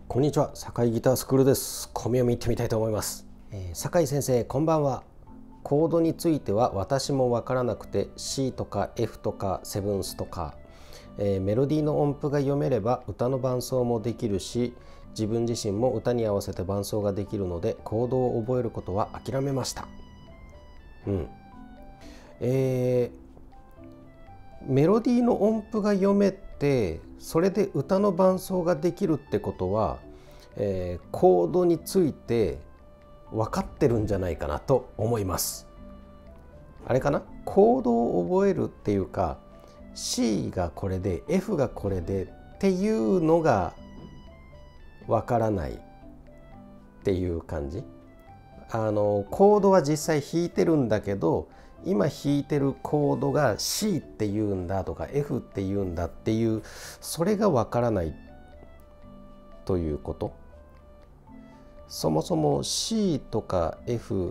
こんにちは、酒井ギタースクールです。小読み行ってみたいと思います。酒井先生、こんばんは。コードについては私もわからなくて C とか F とかセブンスとか、メロディーの音符が読めれば歌の伴奏もできるし、自分自身も歌に合わせて伴奏ができるのでコードを覚えることは諦めました。メロディーの音符が読めてそれで歌の伴奏ができるってことは、コードについて分かってるんじゃないかなと思います。あれかな、コードを覚えるっていうか C がこれで F がこれでっていうのが分からないっていう感じ。コードは実際弾いてるんだけど、今弾いてるコードが C っていうんだとか F っていうんだっていう、それがわからないということ。そもそも C とか F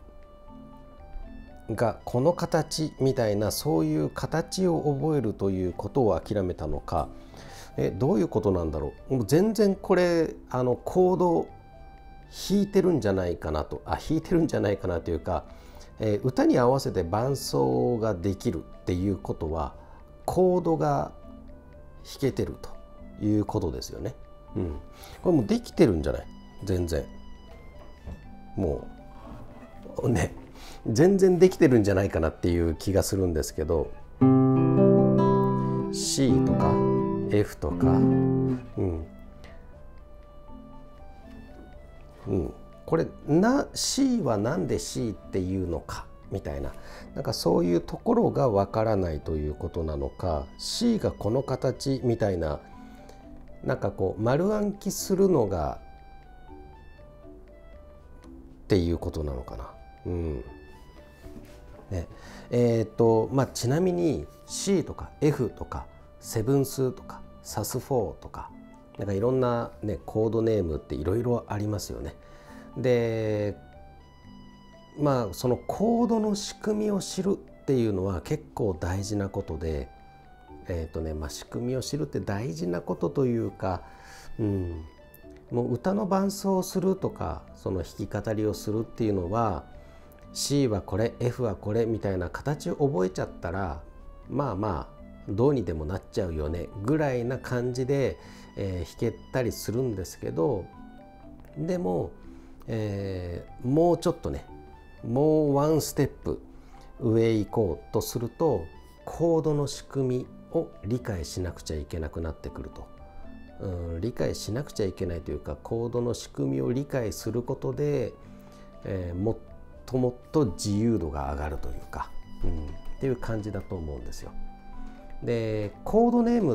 がこの形みたいな、そういう形を覚えるということを諦めたのか、どういうことなんだろう。もう全然これコード弾いてるんじゃないかなと、弾いてるんじゃないかなというか、歌に合わせて伴奏ができるっていうことはコードが弾けてるということですよね。これもうできてるんじゃない？全然もうね、全然できてるんじゃないかなっていう気がするんですけど、 C とか F とか、これC はなんで C っていうのかみたいな、なんかそういうところがわからないということなのか、 C がこの形みたいな、なんかこう丸暗記するのがっていうことなのかな。ちなみに C とか F とかセブンスとかサス4とか、なんかいろんな、コードネームっていろいろありますよね。でそのコードの仕組みを知るっていうのは結構大事なことで、仕組みを知るって大事なことというか、もう歌の伴奏をするとか、その弾き語りをするっていうのは C はこれ F はこれみたいな形を覚えちゃったら、どうにでもなっちゃうよねぐらいな感じで、弾けたりするんですけど、でも、もうちょっとね、もうワンステップ上行こうとするとコードの仕組みを理解しなくちゃいけなくなってくると。理解しなくちゃいけないというか、コードの仕組みを理解することで、もっともっと自由度が上がるというか、っていう感じだと思うんですよ。でコードネームって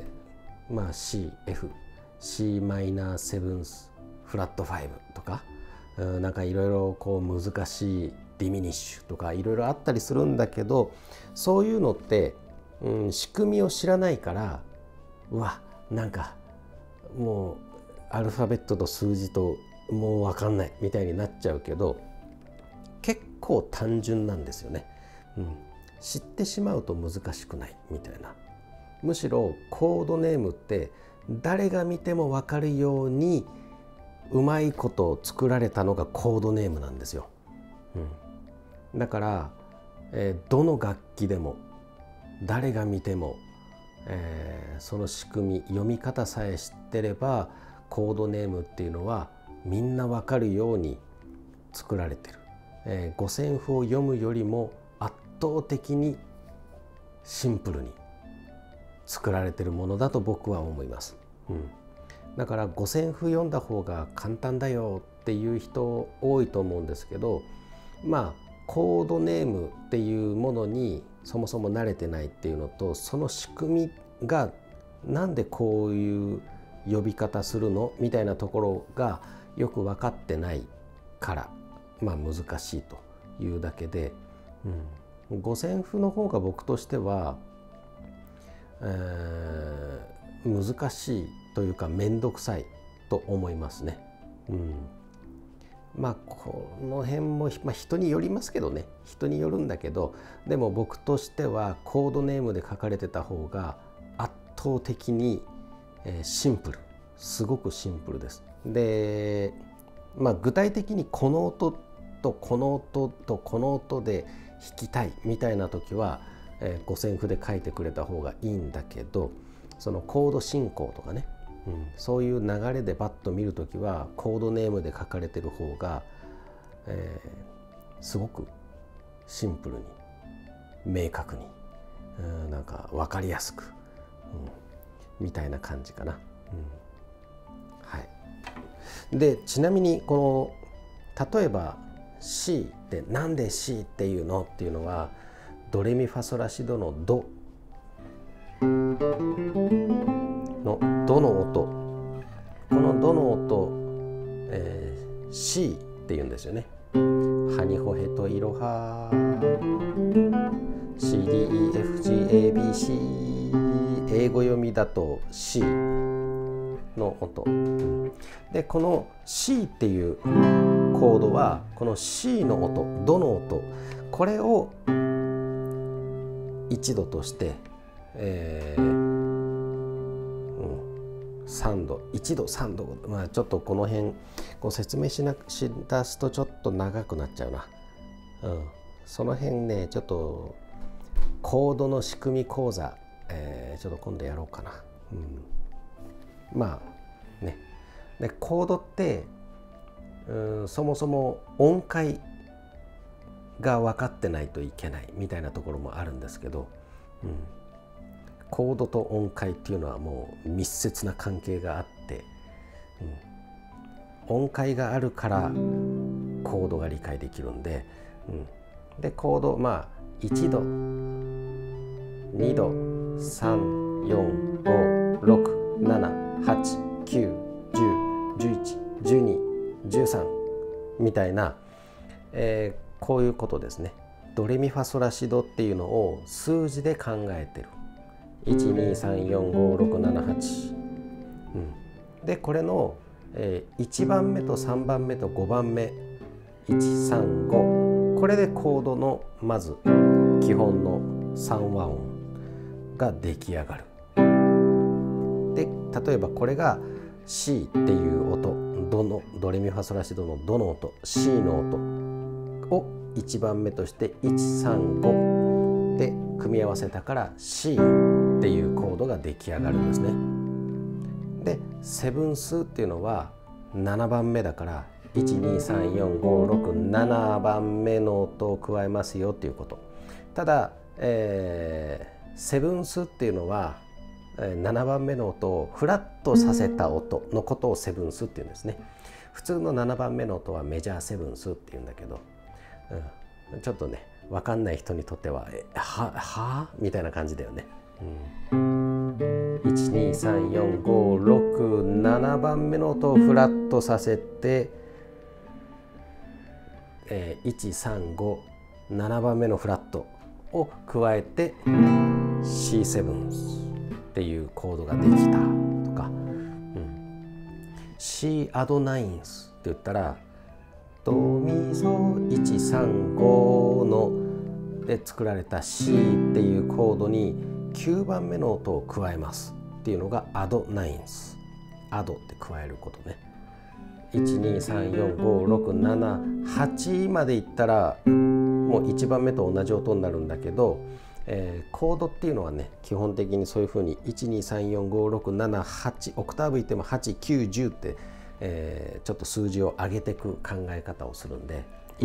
、C、F、C マイナーセブンスフラット5とか、なんかいろいろこう難しいディミニッシュとかいろいろあったりするんだけど、そういうのって、仕組みを知らないから、なんかもうアルファベットと数字ともう分かんないみたいになっちゃうけど、結構単純なんですよね。知ってしまうと難しくないみたいな。むしろコードネームって誰が見ても分かるようにうまいこと作られたのがコードネームなんですよ。だから、どの楽器でも誰が見ても、その仕組み、読み方さえ知ってればコードネームっていうのはみんな分かるように作られてる。五線譜を読むよりも圧倒的にシンプルに作られてるものだと僕は思います。だから五線譜読んだ方が簡単だよっていう人多いと思うんですけど、コードネームっていうものにそもそも慣れてないっていうのと、その仕組みがなんでこういう呼び方するのみたいなところがよく分かってないから、難しいというだけで、五線譜の方が僕としては、難しいというか面倒くさいと思いますね。この辺も、人によりますけどね、人によるんだけど、でも僕としてはコードネームで書かれてた方が圧倒的にシンプル、 すごくシンプルです。で、具体的にこの音とこの音とこの音で弾きたいみたいな時は、五線譜で書いてくれた方がいいんだけど、そのコード進行とかね、そういう流れでバッと見るときはコードネームで書かれてる方が、すごくシンプルに明確に、なんか分かりやすく、みたいな感じかな。はい、でちなみにこの例えば C ってなんで C っていうのっていうのは、ドレミファソラシドのドのドの音、このドの音、C っていうんですよね。ハニホヘトイロハ CDEFGABC、 英語読みだと C の音で、この C っていうコードはこの C の音、ドの音、これを1度として、3度、1度3度、ちょっとこの辺こう説明しだすとちょっと長くなっちゃうな。その辺ね、ちょっとコードの仕組み講座、ちょっと今度やろうかな。ね。でコードってそもそも音階が分かってないといけないみたいなところもあるんですけど、コードと音階っていうのはもう密接な関係があって、音階があるからコードが理解できるんで、でコード1度2度3、4、5、6、7、8、9、10、11、12、13みたいな、こういうことですね。ドレミファソラシドっていうのを数字で考えてる。1、2、3、4、5、6、7、8、でこれの、1番目と3番目と5番目、1、3、5、これでコードのまず基本の3和音が出来上がる。で例えばこれが C っていう音、ドレミファソラシドのドの音、 C の音を1番目として135で組み合わせたから C っていうコードが出来上がるんですね。でセブンスっていうのは7番目だから 1,2,3,4,5,6,7 番目の音を加えますよっていうこと。ただ、セブンスっていうのは7番目の音をフラットさせた音のことをセブンスっていうんですね。普通の7番目の音はメジャーセブンスっていうんだけど、ちょっとね分かんない人にとってははみたいな感じだよね。1,2,3,4,5,6,7 番目の音をフラットさせて、1,3,5,7 番目のフラットを加えて C7 っていうコードができたとか、C アドナインスって言ったらドミソ135ので作られた C っていうコードに9番目の音を加えますっていうのがアドナインス。アドって加えることね。1,2,3,4,5,6,7,8 までいったらもう1番目と同じ音になるんだけど、コードっていうのはね基本的にそういうふうに 1,2,3,4,5,6,7,8 オクターブいっても8、9、10って、ちょっと数字を上げていく考え方をするんで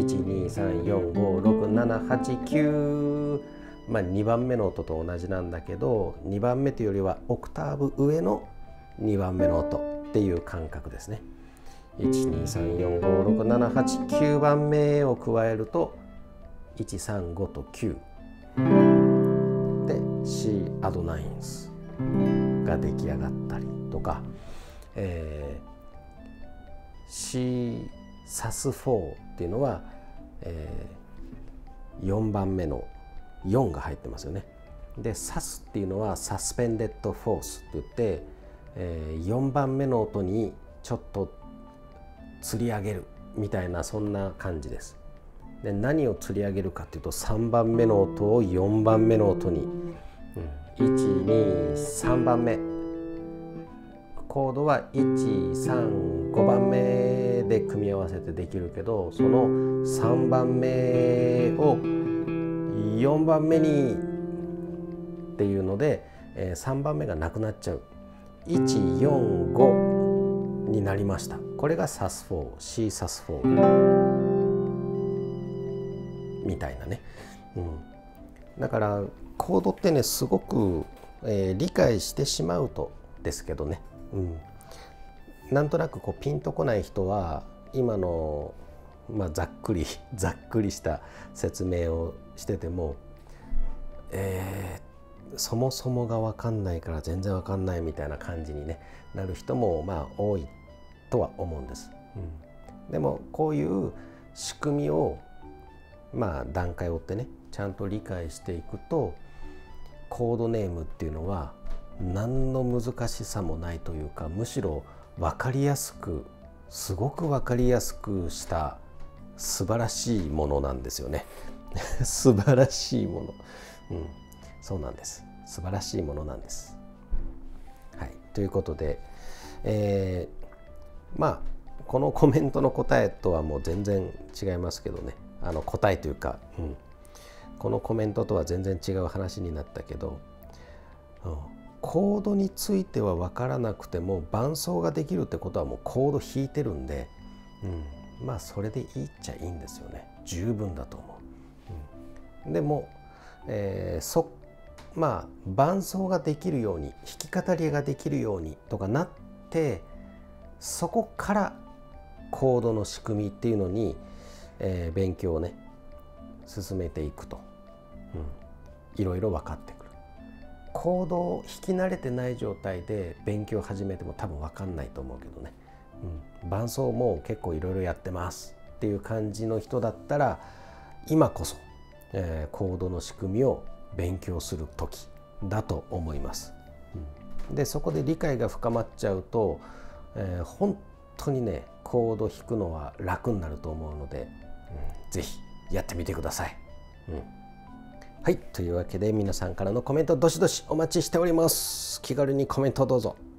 1,2,3,4,5,6,7,8,9 2番目の音と同じなんだけど、2番目というよりはオクターブ上の2番目の音っていう感覚ですね。1,2,3,4,5,6,7,8,9 番目を加えると1,3,5 と9で C アドナインスが出来上がったりとか、C サス4っていうのは、4番目の4が入ってますよね。でサスっていうのはサスペンデッドフォースって言って、4番目の音にちょっと吊り上げるみたいなそんな感じです。で何を吊り上げるかっていうと3番目の音を4番目の音に、1、2、3番目コードは135番目で組み合わせてできるけど、その3番目を4番目にっていうので、3番目がなくなっちゃう。145になりました。これが sus4、C sus4 みたいなね、だからコードってねすごく、理解してしまうとですけどね、なんとなくこうピンとこない人は今の、ざっくりした説明をしてても、そもそもが分かんないから全然分かんないみたいな感じに、なる人も多いとは思うんです。でもこういう仕組みを段階を追ってねちゃんと理解していくと、コードネームっていうのは何の難しさもないというか、むしろ分かりやすく、すごく分かりやすくした素晴らしいものなんですよね素晴らしいもの、そうなんです。素晴らしいものなんです。はい、ということで、このコメントの答えとはもう全然違いますけどね、答えというか、このコメントとは全然違う話になったけど、コードについては分からなくても伴奏ができるってことはもうコード弾いてるんで、それでいいっちゃいいんですよね。十分だと思う。でも、伴奏ができるように、弾き語りができるようにとかなって、そこからコードの仕組みっていうのに、勉強をね進めていくと、いろいろ分かってくる。コードを弾き慣れてない状態で勉強を始めても多分分かんないと思うけどね、伴奏も結構いろいろやってますっていう感じの人だったら、今こそ、コードの仕組みを勉強する時だと思います。でそこで理解が深まっちゃうと、本当にねコード弾くのは楽になると思うので、ぜひやってみてください。はい、というわけで皆さんからのコメントどしどしお待ちしております。気軽にコメントどうぞ。